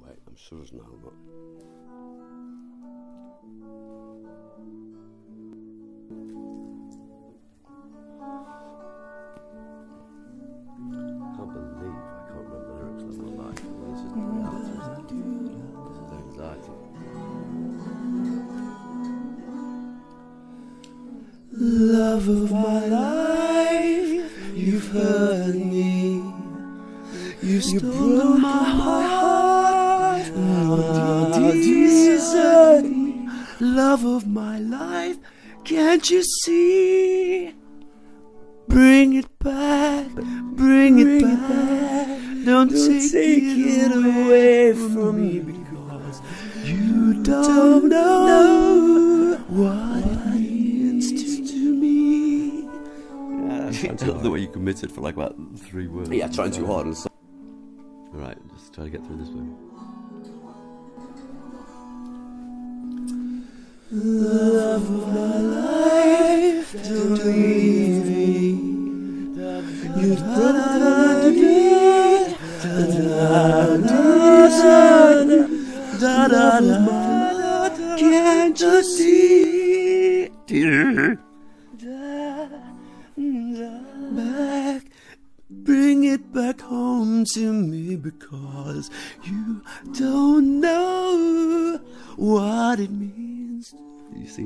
wait, I'm sure it's now, but... I can't believe I can't remember the lyrics of my life. I mean, this is the reality, isn't it? This is the anxiety. Love of my life, you've hurt me. You broke my heart, now desert me. Love of my life, can't you see? Bring it back, bring it back. Don't take it away from me, because you don't know what it means to me. I love the way you committed for like about 3 words. Yeah, trying too hard. Alright, just try to get through this one. Love of my life, don't leave me. You've done it, can't you see? Back, bring it back home to me, because you don't know what it means. You see,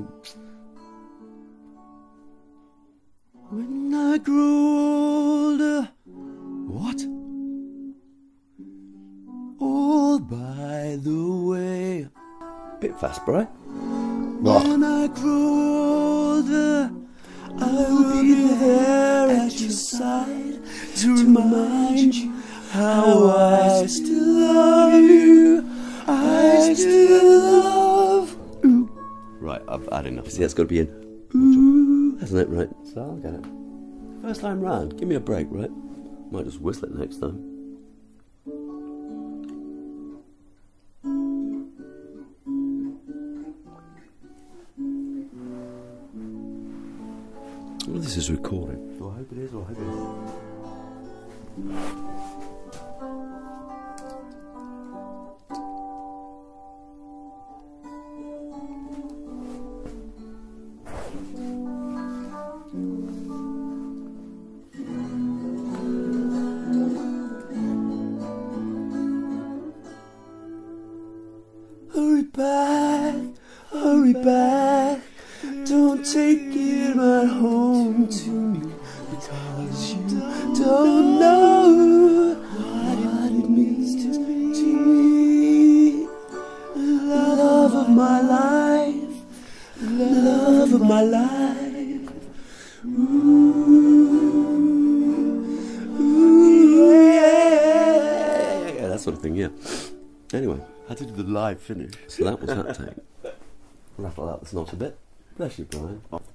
when I grow older, what? all by the way. Bit fast, bro. When I grow older, I will be there at your side to remind you how I still love you. I still love. Ooh. Right, I've had enough. See, that's got to be in. Ooh, hasn't it? Right, so I'll get it. First time round, give me a break, right? Might just whistle it next time. Well, this is recording. Oh, I hope it is, I hope it is. Hurry back, don't take it right home to me, because you don't know what it means to me. Love of my life, love of my life. Ooh, Yeah, that sort of thing, yeah. Anyway, I had to do the live finish, so that was that take. Rattle out the snot a bit. Bless you, Brian.